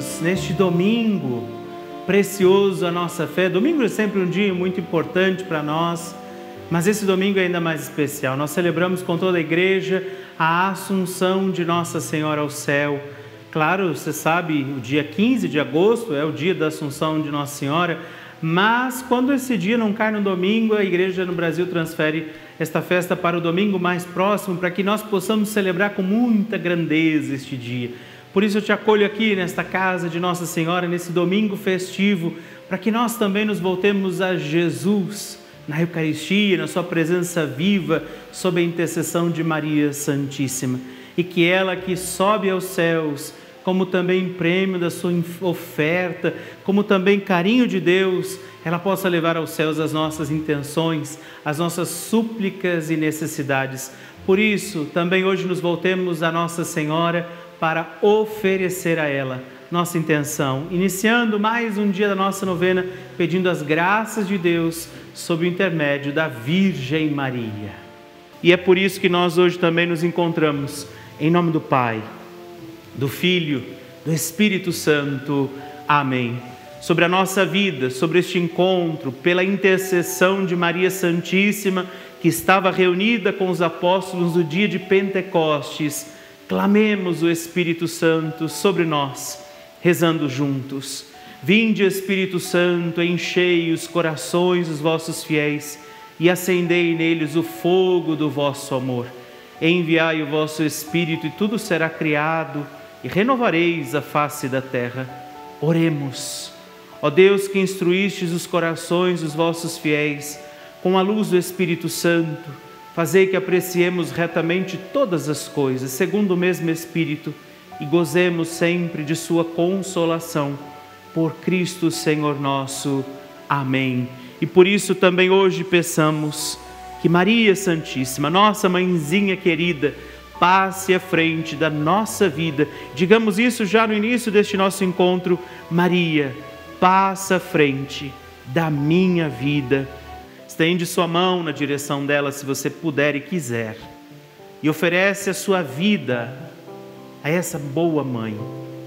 juntos neste domingo precioso a nossa fé. Domingo é sempre um dia muito importante para nós, mas esse domingo é ainda mais especial. Nós celebramos com toda a igreja a Assunção de Nossa Senhora ao céu. Claro, você sabe, o dia 15 de agosto é o dia da Assunção de Nossa Senhora, mas quando esse dia não cai no domingo, a igreja no Brasil transfere esta festa para o domingo mais próximo, para que nós possamos celebrar com muita grandeza este dia. Por isso eu te acolho aqui nesta casa de Nossa Senhora, nesse domingo festivo, para que nós também nos voltemos a Jesus na Eucaristia, na sua presença viva, sob a intercessão de Maria Santíssima. E que ela que sobe aos céus, como também prêmio da sua oferta, como também carinho de Deus, ela possa levar aos céus as nossas intenções, as nossas súplicas e necessidades. Por isso, também hoje nos voltemos a Nossa Senhora para oferecer a ela nossa intenção, iniciando mais um dia da nossa novena, pedindo as graças de Deus sob o intermédio da Virgem Maria. E é por isso que nós hoje também nos encontramos em nome do Pai, do Filho, do Espírito Santo. Amém. Sobre a nossa vida, sobre este encontro, pela intercessão de Maria Santíssima, que estava reunida com os apóstolos no dia de Pentecostes, clamemos o Espírito Santo sobre nós, rezando juntos. Vinde, Espírito Santo, enchei os corações dos vossos fiéis e acendei neles o fogo do vosso amor. Enviai o vosso Espírito e tudo será criado e renovareis a face da terra. Oremos. Ó Deus, que instruístes os corações dos vossos fiéis com a luz do Espírito Santo, fazei que apreciemos retamente todas as coisas, segundo o mesmo Espírito, e gozemos sempre de sua consolação. Por Cristo Senhor nosso. Amém. E por isso também hoje peçamos que Maria Santíssima, nossa mãezinha querida, passe à frente da nossa vida. Digamos isso já no início deste nosso encontro. Maria, passa à frente da minha vida. Estende sua mão na direção dela, se você puder e quiser, e oferece a sua vida a essa boa mãe.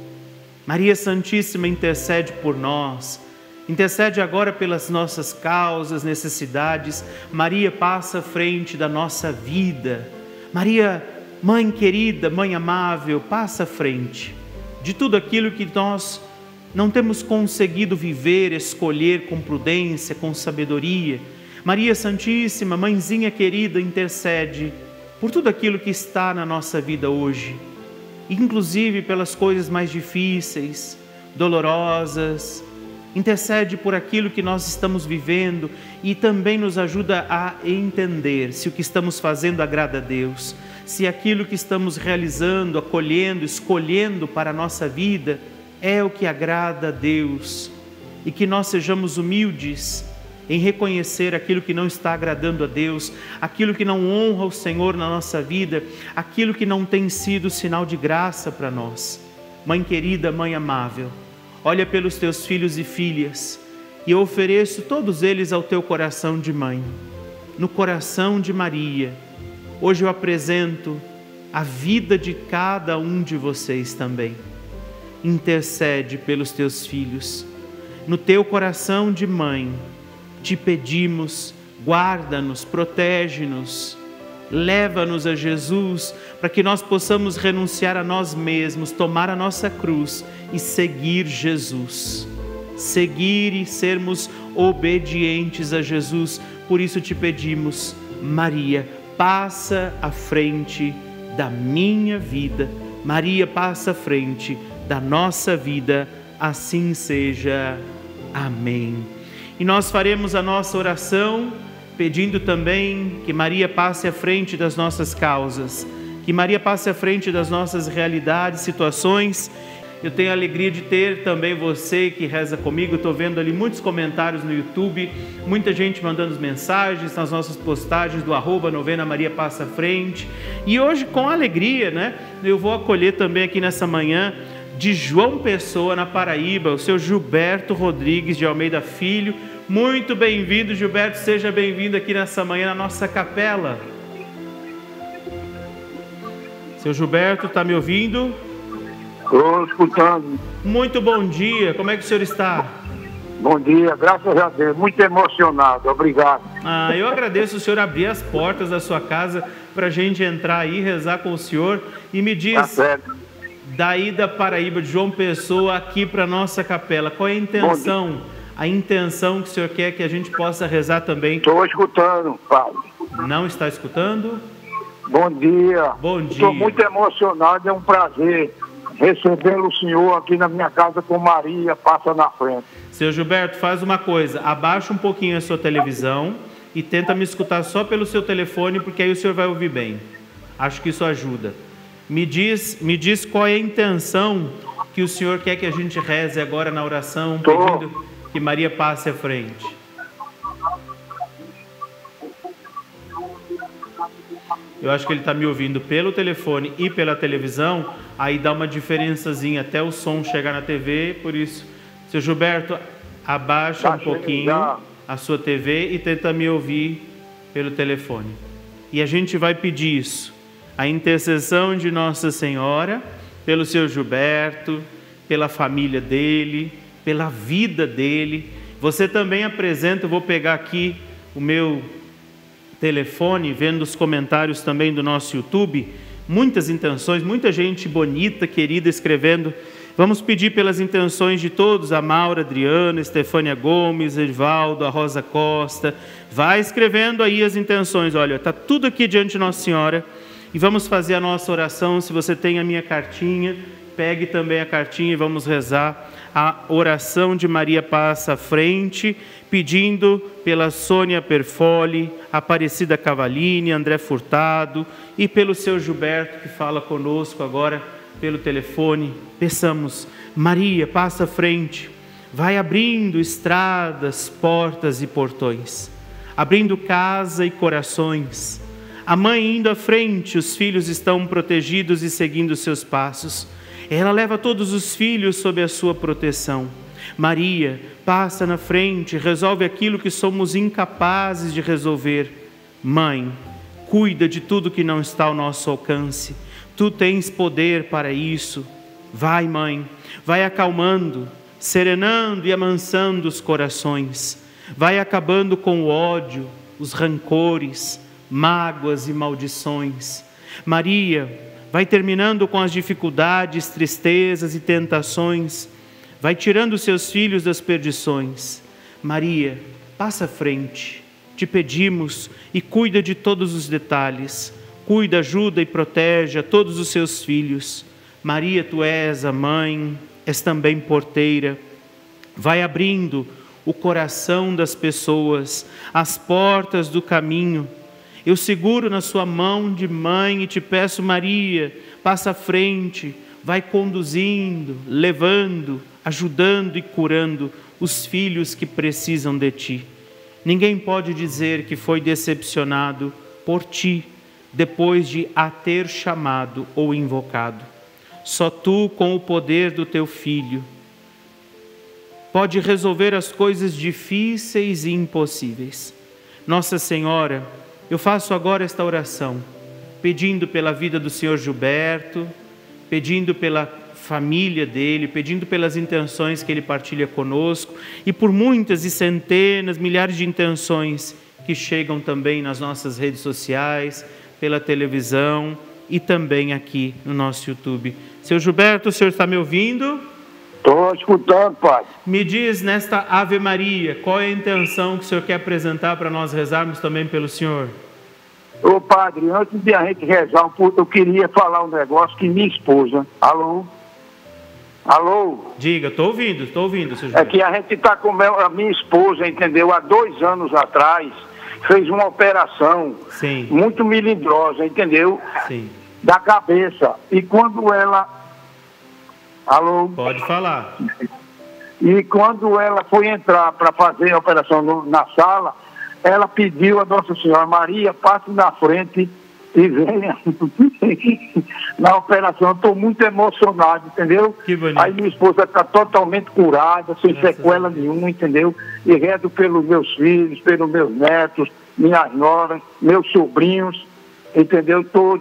Maria Santíssima intercede por nós, intercede agora pelas nossas causas, necessidades. Maria passa à frente da nossa vida. Maria, mãe querida, mãe amável, passa à frente de tudo aquilo que nós não temos conseguido viver, escolher com prudência, com sabedoria. Maria Santíssima, mãezinha querida, intercede por tudo aquilo que está na nossa vida hoje, inclusive pelas coisas mais difíceis, dolorosas. Intercede por aquilo que nós estamos vivendo e também nos ajuda a entender se o que estamos fazendo agrada a Deus, se aquilo que estamos realizando, acolhendo, escolhendo para a nossa vida é o que agrada a Deus, e que nós sejamos humildes em reconhecer aquilo que não está agradando a Deus, aquilo que não honra o Senhor na nossa vida, aquilo que não tem sido sinal de graça para nós. Mãe querida, mãe amável, olha pelos teus filhos e filhas, e eu ofereço todos eles ao teu coração de mãe. No coração de Maria, hoje eu apresento a vida de cada um de vocês também. Intercede pelos teus filhos. No teu coração de mãe, te pedimos, guarda-nos, protege-nos, leva-nos a Jesus, para que nós possamos renunciar a nós mesmos, tomar a nossa cruz e seguir Jesus. Seguir e sermos obedientes a Jesus. Por isso te pedimos, Maria, passa à frente da minha vida. Maria, passa à frente da nossa vida. Assim seja. Amém. E nós faremos a nossa oração pedindo também que Maria passe à frente das nossas causas, que Maria passe à frente das nossas realidades, situações. Eu tenho a alegria de ter também você que reza comigo. Estou vendo ali muitos comentários no YouTube, muita gente mandando mensagens nas nossas postagens do @novena Maria Passa à Frente. E hoje, com alegria, né, eu vou acolher também aqui nessa manhã de João Pessoa, na Paraíba, o seu Gilberto Rodrigues de Almeida Filho. Muito bem-vindo, Gilberto, seja bem-vindo aqui nessa manhã na nossa capela. Seu Gilberto, está me ouvindo? Estou escutando. Muito bom dia, como é que o senhor está? Bom dia, graças a Deus, muito emocionado, obrigado. Eu agradeço o senhor abrir as portas da sua casa para a gente entrar aí, rezar com o senhor. E me diz, Tá certo. daí da Paraíba, de João Pessoa, aqui para nossa capela, qual é a intenção? A intenção que o senhor quer que a gente possa rezar também? Estou escutando, padre. Não está escutando? Bom dia. Bom dia. Estou muito emocionado, é um prazer recebê-lo, o senhor, aqui na minha casa com Maria, passa na frente. Seu Gilberto, faz uma coisa, abaixa um pouquinho a sua televisão e tenta me escutar só pelo seu telefone, porque aí o senhor vai ouvir bem. Acho que isso ajuda. Me diz qual é a intenção que o senhor quer que a gente reze agora na oração, pedindo que Maria passe à frente. Eu acho que ele está me ouvindo pelo telefone e pela televisão, aí dá uma diferençazinha até o som chegar na TV, por isso, seu Gilberto, abaixa um pouquinho a sua TV e tenta me ouvir pelo telefone. E a gente vai pedir isso, a intercessão de Nossa Senhora, pelo seu Gilberto, pela família dele, pela vida dele. Você também apresenta, eu vou pegar aqui o meu telefone, vendo os comentários também do nosso YouTube, muitas intenções, muita gente bonita, querida, escrevendo. Vamos pedir pelas intenções de todos, a Maura, Adriana, Estefânia Gomes, Edvaldo, a Rosa Costa. Vai escrevendo aí as intenções, olha, está tudo aqui diante de Nossa Senhora. E vamos fazer a nossa oração. Se você tem a minha cartinha, pegue também a cartinha e vamos rezar a oração de Maria Passa à Frente, pedindo pela Sônia Perfoli, Aparecida Cavalini, André Furtado e pelo seu Gilberto, que fala conosco agora pelo telefone. Peçamos, Maria, passa à frente, vai abrindo estradas, portas e portões, abrindo casa e corações. A mãe indo à frente, os filhos estão protegidos e seguindo seus passos. Ela leva todos os filhos sob a sua proteção. Maria, passa na frente, resolve aquilo que somos incapazes de resolver. Mãe, cuida de tudo que não está ao nosso alcance. Tu tens poder para isso. Vai, mãe, vai acalmando, serenando e amansando os corações. Vai acabando com o ódio, os rancores, mágoas e maldições. Maria, vai terminando com as dificuldades, tristezas e tentações. Vai tirando os seus filhos das perdições. Maria, passa à frente. Te pedimos e cuida de todos os detalhes. Cuida, ajuda e protege a todos os seus filhos. Maria, tu és a mãe, és também porteira. Vai abrindo o coração das pessoas, as portas do caminho. Eu seguro na sua mão de mãe e te peço, Maria, passa à frente, vai conduzindo, levando, ajudando e curando os filhos que precisam de ti. Ninguém pode dizer que foi decepcionado por ti, depois de a ter chamado ou invocado. Só tu, com o poder do teu Filho, pode resolver as coisas difíceis e impossíveis. Nossa Senhora, eu faço agora esta oração, pedindo pela vida do Senhor Gilberto, pedindo pela família dele, pedindo pelas intenções que ele partilha conosco e por muitas e centenas, milhares de intenções que chegam também nas nossas redes sociais, pela televisão e também aqui no nosso YouTube. Seu Gilberto, o senhor está me ouvindo? Estou escutando, padre. Me diz nesta Ave Maria, qual é a intenção que o senhor quer apresentar para nós rezarmos também pelo senhor? Ô padre, antes de a gente rezar, eu queria falar um negócio que minha esposa... Alô? Alô? Diga, estou ouvindo, seu Gilberto. É que a gente está com a minha esposa, entendeu? Há 2 anos atrás, fez uma operação Sim. muito melindrosa, entendeu? Sim. Da cabeça. E quando ela... Alô? Pode falar. E quando ela foi entrar para fazer a operação na sala, ela pediu a Nossa Senhora, Maria, passe na frente e venha na operação. Estou muito emocionado, entendeu? Que bonito. Aí minha esposa está totalmente curada, sem sequela nenhuma, entendeu? E rezo pelos meus filhos, pelos meus netos, minhas noras, meus sobrinhos, entendeu? Todos.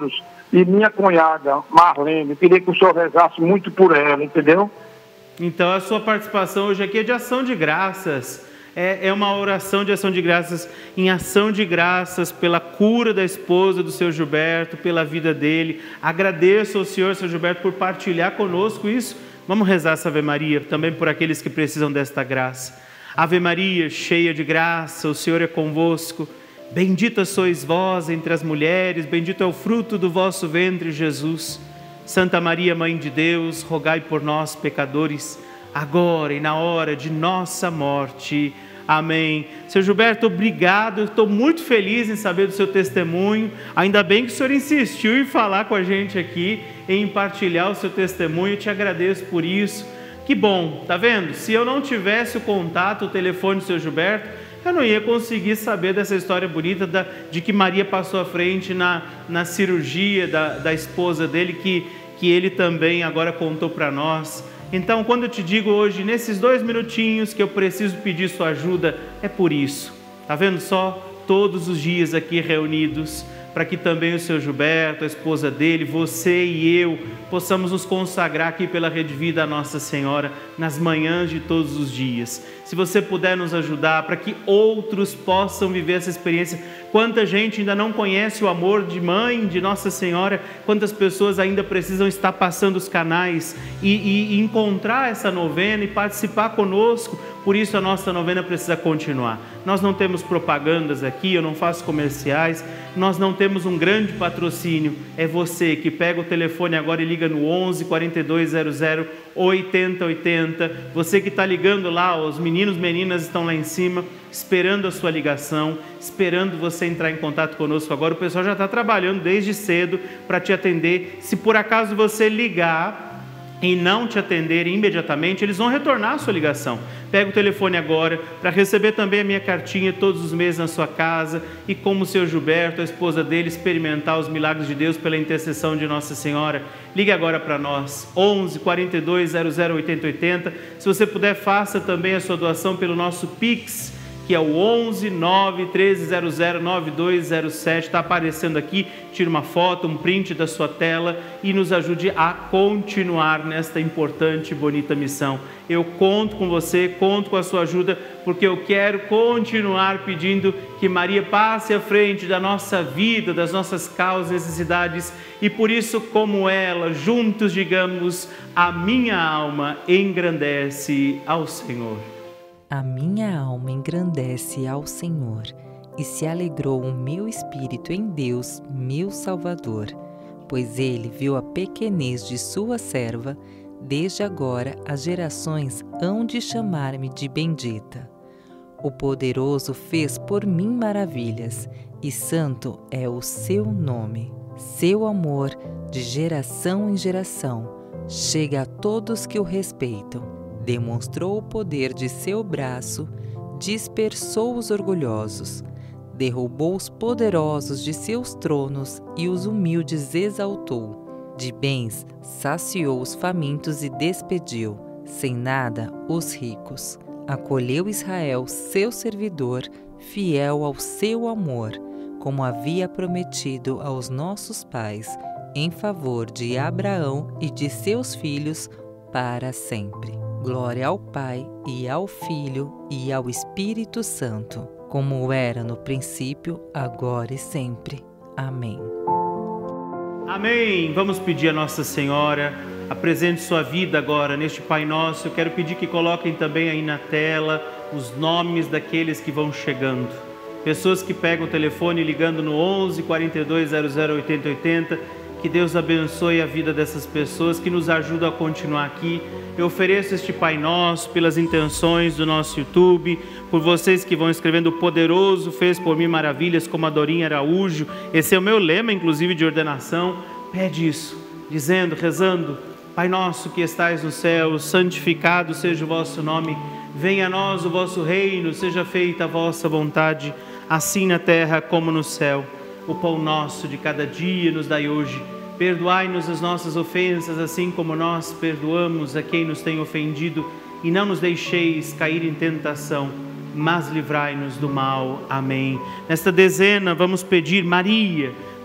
e minha cunhada, Marlene. Eu queria que o senhor rezasse muito por ela, entendeu? Então, a sua participação hoje aqui é de ação de graças. É uma oração de ação de graças, em ação de graças pela cura da esposa do seu Gilberto, pela vida dele. Agradeço ao Senhor, seu Gilberto, por partilhar conosco isso. Vamos rezar essa Ave Maria, também por aqueles que precisam desta graça. Ave Maria, cheia de graça, o Senhor é convosco. Bendita sois vós entre as mulheres, bendito é o fruto do vosso ventre, Jesus. Santa Maria, Mãe de Deus, rogai por nós, pecadores, agora e na hora de nossa morte. Amém. Seu Gilberto, obrigado. Estou muito feliz em saber do seu testemunho. Ainda bem que o senhor insistiu em falar com a gente aqui, em partilhar o seu testemunho. Eu te agradeço por isso. Que bom, tá vendo? Se eu não tivesse o contato, o telefone do seu Gilberto, eu não ia conseguir saber dessa história bonita de que Maria passou à frente na cirurgia da esposa dele, que ele também agora contou para nós. Então, quando eu te digo hoje, nesses 2 minutinhos que eu preciso pedir sua ajuda, é por isso. Tá vendo só? Todos os dias aqui reunidos, para que também o seu Gilberto, a esposa dele, você e eu, possamos nos consagrar aqui pela Rede Vida a Nossa Senhora, nas manhãs de todos os dias. Se você puder nos ajudar, para que outros possam viver essa experiência. Quanta gente ainda não conhece o amor de mãe, de Nossa Senhora, quantas pessoas ainda precisam estar passando os canais e encontrar essa novena e participar conosco. Por isso a nossa novena precisa continuar. Nós não temos propagandas aqui, eu não faço comerciais, nós não temos um grande patrocínio. É você que pega o telefone agora e liga no 11 4200 8080. Você que está ligando lá, os meninos, meninas estão lá em cima, esperando a sua ligação, esperando você entrar em contato conosco agora. O pessoal já está trabalhando desde cedo para te atender. Se por acaso você ligar e não te atenderem imediatamente, eles vão retornar a sua ligação. Pega o telefone agora para receber também a minha cartinha todos os meses na sua casa e, como o seu Gilberto, a esposa dele, experimentar os milagres de Deus pela intercessão de Nossa Senhora. Ligue agora para nós, 11 4200 8080. Se você puder, faça também a sua doação pelo nosso Pix, que é o 11 9 1300 9207, está aparecendo aqui. Tire uma foto, um print da sua tela e nos ajude a continuar nesta importante e bonita missão. Eu conto com você, conto com a sua ajuda, porque eu quero continuar pedindo que Maria passe à frente da nossa vida, das nossas causas e necessidades, e por isso, como ela, juntos digamos: a minha alma engrandece ao Senhor. A minha alma engrandece ao Senhor, e se alegrou o meu espírito em Deus, meu Salvador, pois Ele viu a pequenez de sua serva. Desde agora as gerações hão de chamar-me de bendita. O Poderoso fez por mim maravilhas, e santo é o seu nome. Seu amor, de geração em geração, chega a todos que o respeitam. Demonstrou o poder de seu braço, dispersou os orgulhosos, derrubou os poderosos de seus tronos e os humildes exaltou. De bens saciou os famintos e despediu, sem nada, os ricos. Acolheu Israel, seu servidor, fiel ao seu amor, como havia prometido aos nossos pais, em favor de Abraão e de seus filhos para sempre. Glória ao Pai, e ao Filho, e ao Espírito Santo, como era no princípio, agora e sempre. Amém. Amém. Vamos pedir a Nossa Senhora, apresente sua vida agora neste Pai Nosso. Eu quero pedir que coloquem também aí na tela os nomes daqueles que vão chegando. Pessoas que pegam o telefone ligando no 11 4200 8080. Que Deus abençoe a vida dessas pessoas, que nos ajudam a continuar aqui. Eu ofereço este Pai Nosso pelas intenções do nosso YouTube, por vocês que vão escrevendo: o Poderoso fez por mim maravilhas, como a Dorinha Araújo. Esse é o meu lema, inclusive, de ordenação. Pede isso, dizendo, rezando: Pai nosso que estais no céu, santificado seja o vosso nome. Venha a nós o vosso reino, seja feita a vossa vontade, assim na terra como no céu. O pão nosso de cada dia nos dai hoje. Perdoai-nos as nossas ofensas, assim como nós perdoamos a quem nos tem ofendido. E não nos deixeis cair em tentação, mas livrai-nos do mal. Amém. Nesta dezena vamos pedir: Maria,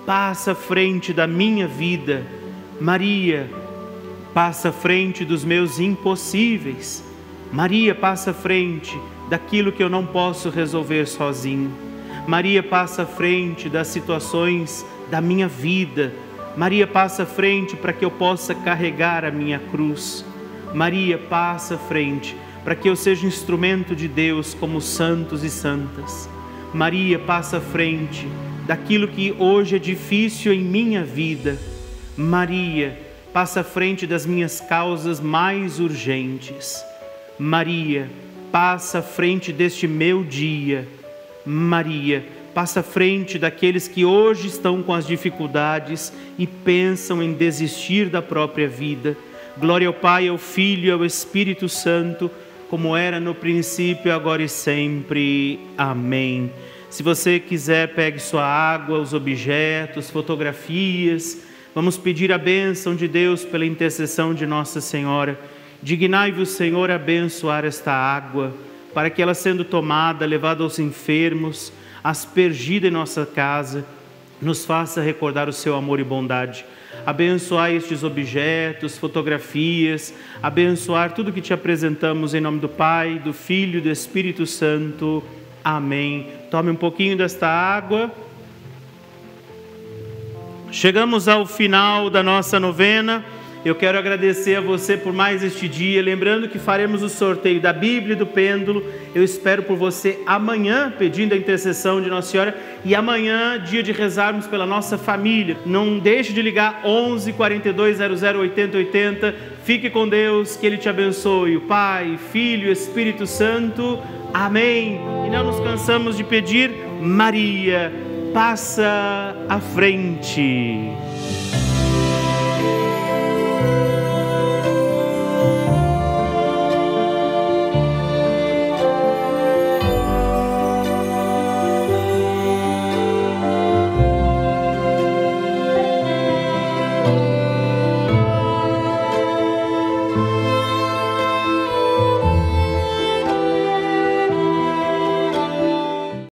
passa à frente da minha vida. Maria, passa à frente dos meus impossíveis. Maria, passa à frente daquilo que eu não posso resolver sozinho. Maria, passa à frente das situações da minha vida. Maria, passa à frente para que eu possa carregar a minha cruz. Maria, passa à frente para que eu seja instrumento de Deus como santos e santas. Maria, passa à frente daquilo que hoje é difícil em minha vida. Maria, passa à frente das minhas causas mais urgentes. Maria, passa à frente deste meu dia. Maria, passa à frente daqueles que hoje estão com as dificuldades e pensam em desistir da própria vida. Glória ao Pai, ao Filho e ao Espírito Santo, como era no princípio, agora e sempre. Amém. Se você quiser, pegue sua água, os objetos, fotografias. Vamos pedir a bênção de Deus pela intercessão de Nossa Senhora. Dignai-vos, Senhor, a abençoar esta água, para que ela, sendo tomada, levada aos enfermos, aspergida em nossa casa, nos faça recordar o seu amor e bondade. Abençoai estes objetos, fotografias, abençoar tudo que te apresentamos em nome do Pai, do Filho e do Espírito Santo. Amém. Tome um pouquinho desta água. Chegamos ao final da nossa novena. Eu quero agradecer a você por mais este dia, lembrando que faremos o sorteio da Bíblia e do pêndulo. Eu espero por você amanhã, pedindo a intercessão de Nossa Senhora, e amanhã, dia de rezarmos pela nossa família. Não deixe de ligar 11 42 00 80 80. Fique com Deus, que Ele te abençoe, o Pai, Filho e Espírito Santo. Amém. E não nos cansamos de pedir: Maria, passa à frente.